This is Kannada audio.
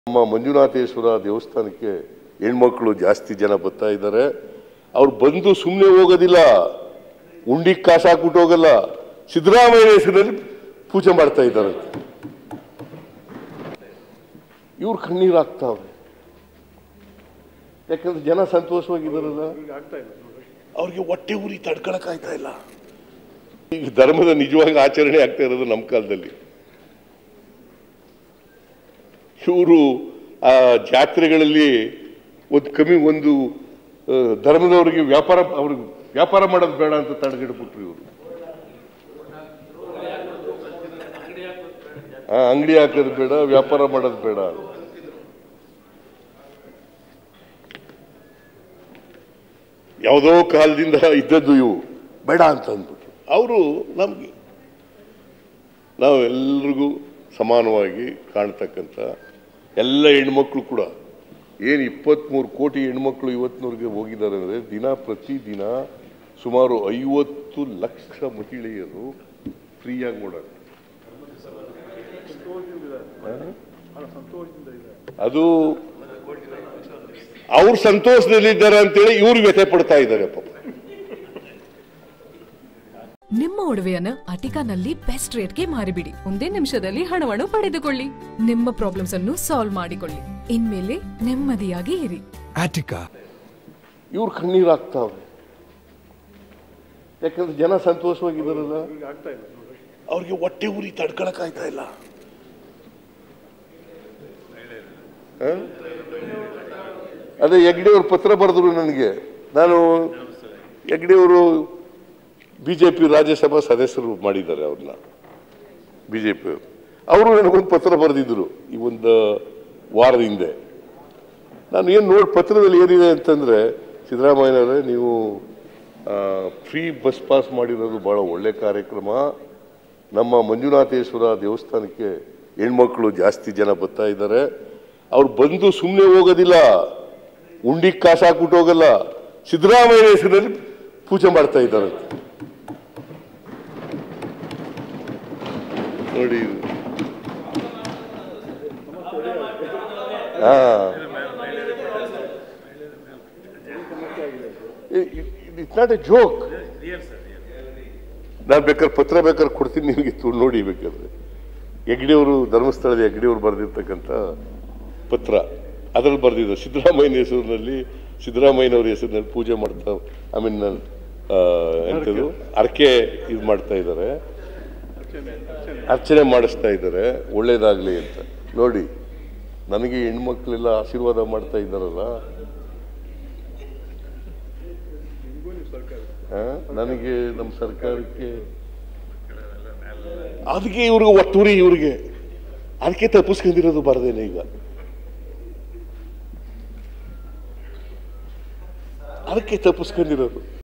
ನಮ್ಮ ಮಂಜುನಾಥೇಶ್ವರ ದೇವಸ್ಥಾನಕ್ಕೆ ಹೆಣ್ಮಕ್ಳು ಜಾಸ್ತಿ ಜನ ಬರ್ತಾ ಇದ್ದಾರೆ. ಅವ್ರು ಬಂದು ಸುಮ್ಮನೆ ಹೋಗೋದಿಲ್ಲ, ಉಂಡಿ ಕಾಸು ಹಾಕ್ಬಿಟ್ಟು ಹೋಗಲ್ಲ. ಸಿದ್ದರಾಮಯ್ಯ ಹೆಸರಲ್ಲಿ ಪೂಜೆ ಮಾಡ್ತಾ ಇದ್ದಾರೆ. ಇವ್ರು ಕಣ್ಣೀರು ಹಾಕ್ತಾವ್ರೆ, ಯಾಕಂದ್ರೆ ಜನ ಸಂತೋಷವಾಗಿದ್ದಾರಲ್ಲ. ಅವ್ರಿಗೆ ಹೊಟ್ಟೆ ಉರಿ ತಡ್ಕೊಳಕ್ಕಾಗ್ತಾ ಇಲ್ಲ. ಈಗ ಧರ್ಮದ ನಿಜವಾಗಿ ಆಚರಣೆ ಆಗ್ತಾ ಇರೋದು ನಮ್ಮ ಕಾಲದಲ್ಲಿ. ಇವರು ಆ ಜಾತ್ರೆಗಳಲ್ಲಿ ಒಂದು ಧರ್ಮದವರಿಗೆ ಅವ್ರಿಗೆ ವ್ಯಾಪಾರ ಮಾಡೋದು ಬೇಡ ಅಂತ ತಡೆಗಿಡ್ಬಿಟ್ರು ಇವರು. ಅಂಗಡಿ ಹಾಕೋದು ಬೇಡ, ವ್ಯಾಪಾರ ಮಾಡೋದು ಬೇಡ. ಯಾವುದೋ ಕಾಲದಿಂದ ಇದ್ದದ್ದು ಇವು ಬೇಡ ಅಂತ ಅಂದ್ಬಿಟ್ರು. ಅವರು ನಾವೆಲ್ಲರಿಗೂ ಸಮಾನವಾಗಿ ಕಾಣ್ತಕ್ಕಂಥ ಎಲ್ಲ ಹೆಣ್ಮಕ್ಳು ಕೂಡ ಏನು 23 ಕೋಟಿ ಹೆಣ್ಮಕ್ಳು ಇವತ್ತಿನವರೆಗೆ ಹೋಗಿದ್ದಾರೆ ಅಂದರೆ ಪ್ರತಿದಿನ ಸುಮಾರು 50 ಲಕ್ಷ ಮಹಿಳೆಯರು ಫ್ರೀಯಾಗಿ ಓಡಾಡ. ಅದು ಅವ್ರು ಸಂತೋಷದಲ್ಲಿದ್ದಾರೆ ಅಂತೇಳಿ ಇವ್ರು ವ್ಯಥೆ ಪಡ್ತಾ ಇದ್ದಾರೆ ಪಾಪ. ನಿಮ್ಮ ಒಡವೆಯನ್ನು ಅಟಿಕಾನಲ್ಲಿ ಬೆಸ್ಟ್ ರೇಟ್ಗೆ ಮಾರಿಬಿಡಿ. ಒಂದೇ ನಿಮಿಷದಲ್ಲಿ ಹಣವನ್ನು ಪಡೆದುಕೊಳ್ಳಿ. ನಿಮ್ಮ ಪ್ರಾಬ್ಲಮ್ಸ್ ಅನ್ನು ಸಾಲ್ವ್ ಮಾಡಿಕೊಳ್ಳಿ. ಇನ್ಮೇಲೆ ನೆಮ್ಮದಿಯಾಗಿ ಇರಿ. ಆಟಿಕಾ. ಇವ್ರು ಕಣ್ಣೀರು ಹಾಕ್ತಾವ್ರೆ, ಯಾಕಂದ್ರೆ ಜನ ಸಂತೋಷವಾಗಿದ್ದಾರಲ್ಲ. ಅವ್ರಿಗೆ ಹೊಟ್ಟೆ ಉರಿ ತಡ್ಕೊಳಕ್ಕಾಗ್ತಾ ಇಲ್ಲ. ಅದೇ ಹೆಗ್ಡೆಯವ್ರು ಪತ್ರ ಬರೆದ್ರು ನನಗೆ. ನಾನು ಹೆಗ್ಡೆಯವರು ಬಿಜೆಪಿ ರಾಜ್ಯಸಭಾ ಸದಸ್ಯರು ಮಾಡಿದ್ದಾರೆ ಅವ್ರನ್ನ, ಬಿಜೆಪಿ ಅವರು ನನಗೊಂದು ಪತ್ರ ಬರೆದಿದ್ರು ಈ ಒಂದು ವಾರದ ಹಿಂದೆ. ನಾನು ಏನು ಪತ್ರದಲ್ಲಿ ಏನಿದೆ ಅಂತಂದರೆ, ಸಿದ್ದರಾಮಯ್ಯನವರೇ ನೀವು ಫ್ರೀ ಬಸ್ ಪಾಸ್ ಮಾಡಿರೋದು ಭಾಳ ಒಳ್ಳೆ ಕಾರ್ಯಕ್ರಮ. ನಮ್ಮ ಮಂಜುನಾಥೇಶ್ವರ ದೇವಸ್ಥಾನಕ್ಕೆ ಹೆಣ್ಮಕ್ಳು ಜಾಸ್ತಿ ಜನ ಬರ್ತಾ ಇದ್ದಾರೆ. ಅವ್ರು ಬಂದು ಸುಮ್ಮನೆ ಹೋಗೋದಿಲ್ಲ, ಉಂಡಿ ಕಾಸು ಹಾಕ್ಬಿಟ್ಟು ಹೋಗಲ್ಲ. ಸಿದ್ದರಾಮಯ್ಯ ಹೆಸರಲ್ಲಿ ಪೂಜೆ ಮಾಡ್ತಾ ಇದ್ದಾರೆ ನೋಡಿ. It's not a joke. ನಾನು ಬೇಕಾದ್ರೆ ಪತ್ರ ಬೇಕಾದ್ರೆ ಕೊಡ್ತೀನಿ ನಿಮಗೆ, ನೋಡಿ ಬೇಕಾದ್ರೆ. ಹೆಗ್ಡೆಯವರು ಧರ್ಮಸ್ಥಳದ ಹೆಗ್ಡೆಯವರು ಬರೆದಿರ್ತಕ್ಕಂಥ ಪತ್ರ, ಅದರಲ್ಲಿ ಬರೆದಿದ್ದಾರೆ ಸಿದ್ದರಾಮಯ್ಯನವ್ರ ಹೆಸರಿನಲ್ಲಿ ಪೂಜೆ ಮಾಡ್ತಾ, ಎಂಥದ್ದು ಅರ್ಕೆ ಇದು ಮಾಡ್ತಾ ಇದ್ದಾರೆ, ಅರ್ಚನೆ ಮಾಡಿಸ್ತಾ ಇದ್ದಾರೆ, ಒಳ್ಳೇದಾಗಲಿ ಅಂತ. ನೋಡಿ, ನನಗೆ ಹೆಣ್ಮಕ್ಳೆಲ್ಲ ಆಶೀರ್ವಾದ ಮಾಡ್ತಾ ಇದ್ದಾರಲ್ಲ, ನನಗೆ ನಮ್ಮ ಸರ್ಕಾರಕ್ಕೆ ಅದಕ್ಕೆ ಇವ್ರಿಗೆ ಒಟ್ಟೂರಿ, ಇವ್ರಿಗೆ ಅದಕ್ಕೆ ತಪ್ಪಿಸ್ಕೊಂಡಿರೋದು ಬರದೇನೆ. ಈಗ ಅದಕ್ಕೆ ತಪ್ಪಿಸ್ಕೊಂಡಿರೋದು.